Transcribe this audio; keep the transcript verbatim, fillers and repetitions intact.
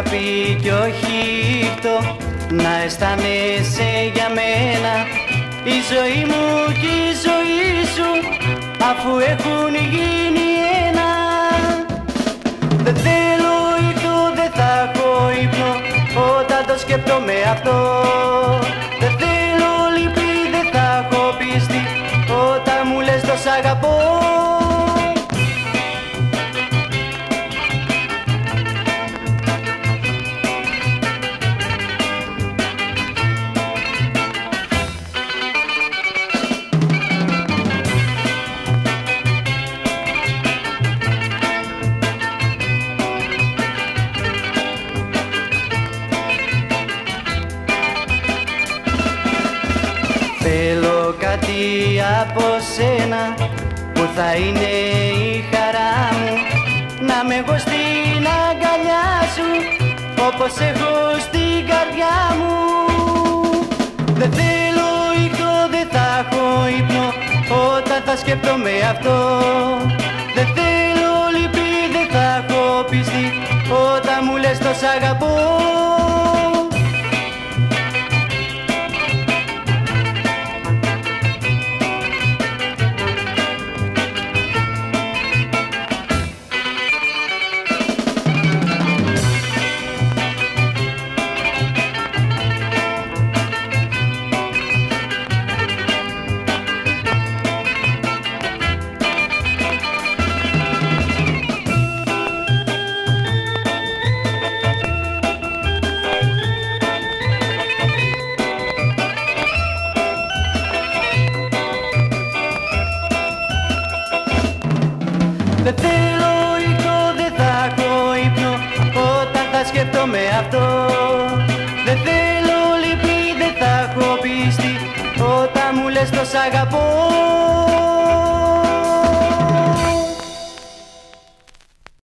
αγάπη κι όχι ήχτο, να αισθάνεσαι για μένα η ζωή μου κι η ζωή σου, αφού έχουν γίνει ένα. Δεν θέλω ήχτο, δεν θα έχω ύπνο όταν το σκεπτόμαι αυτό. Δεν θέλω λύπη, δεν θα έχω πίστη όταν μου λες το σ' αγαπώ. Θέλω κάτι από σένα που θα είναι η χαρά μου, να με έχω στην αγκαλιά σου όπως έχω στην καρδιά μου. Δεν θέλω ήχτο, δεν θα έχω ύπνο όταν θα σκεπτόμαι αυτό. Δεν θέλω λύπη, δεν θα έχω πίστη όταν μου λες το σ' αγαπώ. Δεν θέλω ήχτο, δεν θα έχω ύπνο όταν θα σκεφτόμαι αυτό. Δεν θέλω λύπη, δεν θα έχω πίστη όταν μου λες το σ' αγαπώ.